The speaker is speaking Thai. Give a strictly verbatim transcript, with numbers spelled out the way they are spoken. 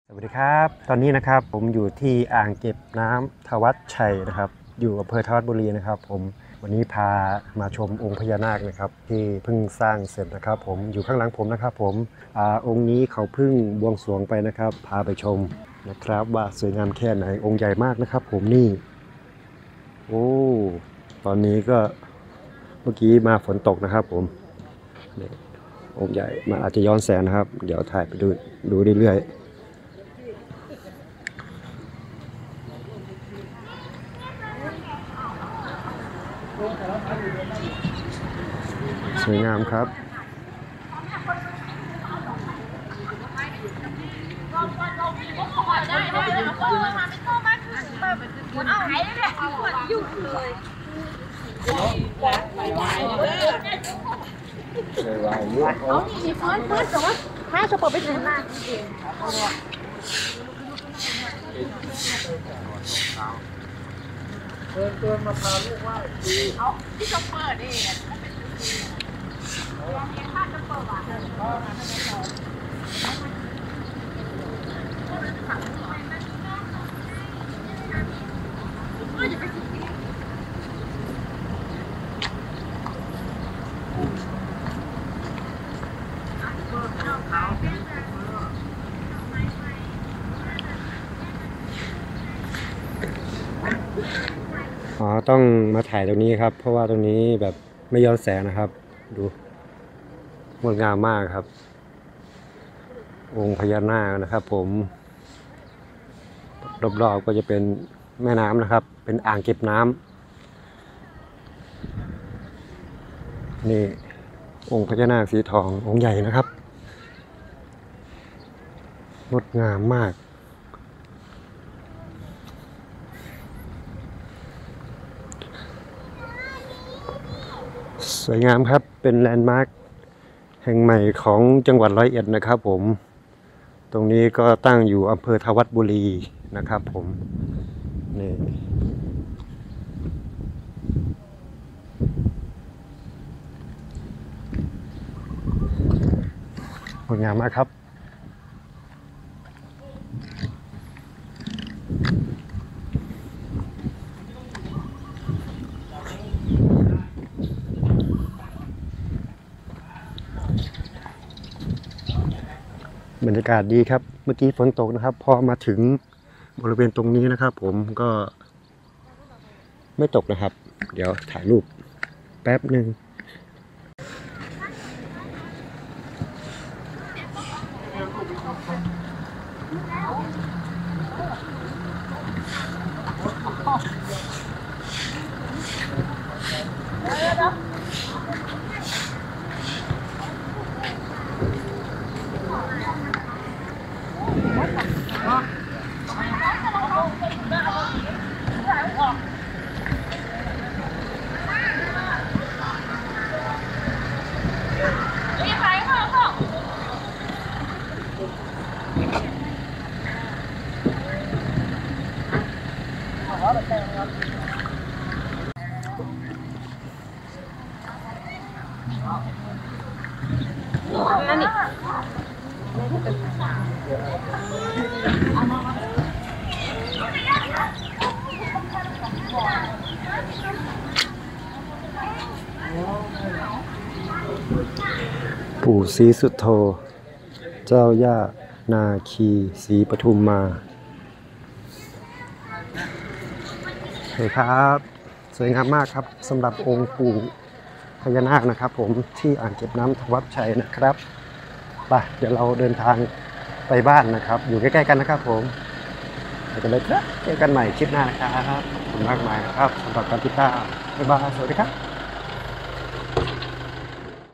สวัสดีครับตอนนี้นะครับผมอยู่ที่อ่างเก็บน้ำทวัชชัยนะครับอยู่อำเภอทวัชบุรีนะครับผมวันนี้พามาชมองค์พญานาคนะครับที่เพิ่งสร้างเสร็จนะครับผมอยู่ข้างหลังผมนะครับผมอาองค์นี้เขาเพิ่งบวงสรวงไปนะครับพาไปชมนะครับว่าสวยงามแค่ไหนองค์ใหญ่มากนะครับผมนี่โอ้ตอนนี้ก็เมื่อกี้มาฝนตกนะครับผมนี่องค์ใหญ่มาอาจจะย้อนแสงนะครับเดี๋ยวถ่ายไปดูดูเรื่อยๆสวยงามครับเอานี่เฟิร์สเฟิร์สแต่ว่าถ้าจะเปิดไปถึงหน้าเดินเดินมาพาลูกว่าเอาที่จะเปิดนี่ลองเห็นภาพจะเปิดอ่ะอ๋อต้องมาถ่ายตรงนี้ครับเพราะว่าตรงนี้แบบไม่ย้อนแสงนะครับดูงดงามมากครับองค์พญานาคนะครับผมรอบๆก็จะเป็นแม่น้ำนะครับเป็นอ่างเก็บน้ำนี่องค์พญานาคสีทององค์ใหญ่นะครับงดงามมากสวยงามครับเป็นแลนด์มาร์คแห่งใหม่ของจังหวัดร้อยเอ็ดนะครับผมตรงนี้ก็ตั้งอยู่อำเภอทวัชบุรีนะครับผมนี่สวยงามมากครับบรรยากาศดีครับเมื่อกี้ฝนตกนะครับพอมาถึงบริเวณตรงนี้นะครับผมก็ไม่ตกนะครับเดี๋ยวถ่ายรูปแป๊บหนึ่งนั่นนี่ปู่ศรีสุโธเจ้าย่านาคีศรีปทุมมาโอเคครับสวยงามมากครับสำหรับองค์ปู่พญานาคนะครับผมที่อ่างเก็บน้ำทวัชชัยนะครับไปเดี๋ยวเราเดินทางไปบ้านนะครับอยู่ใกล้ๆกันนะครับผมไปกันเลยครับเจอกันใหม่คลิปหน้านะครับขอบคุณมากมายนะครับสำหรับการติดตามบ๊ายบายสวัสดีครับ